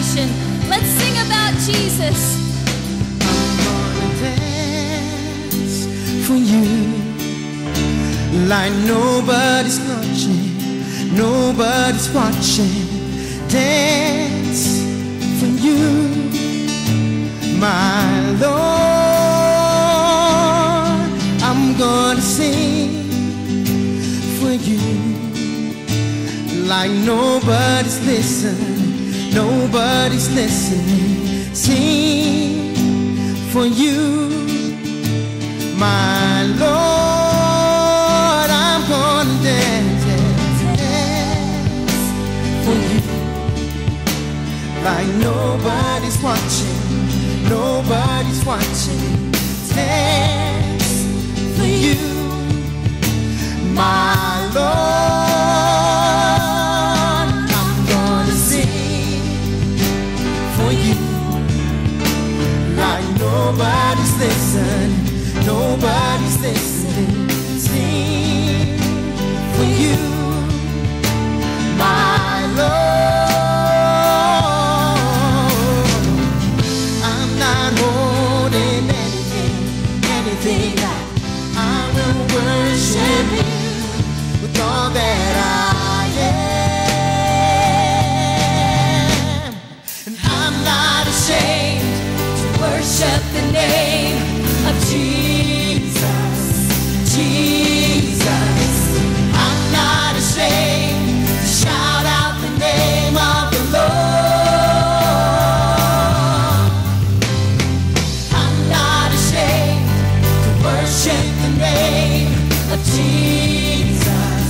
generation. Let's sing about Jesus. I'm gonna dance for you like nobody's watching, nobody's watching. Dance for you, my Lord. I'm gonna sing for you like nobody's listening, nobody's listening. Sing for you, my Lord. I'm gonna dance, dance for you like nobody's watching, nobody's watching. Dance for you, my Lord. I'm gonna sing for you like nobody's listening, nobody's listening. Sing for you, my Lord. I'm not holding anything back. I will worship you with all that I am. And I'm not ashamed to worship the name of Jesus, Jesus. I'm not ashamed to shout out the name of the Lord. I'm not ashamed to worship the name of Jesus,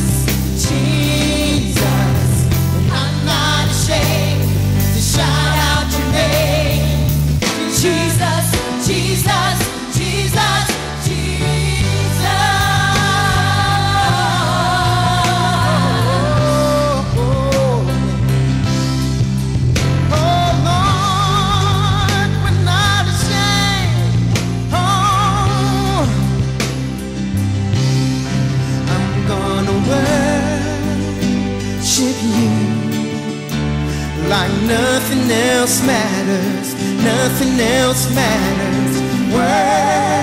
Jesus. I'm not ashamed to shout out your name, Jesus, Jesus, Jesus, Jesus. Oh, Lord, we're not ashamed. Oh, I'm gonna worship you like nothing else matters, nothing else matters.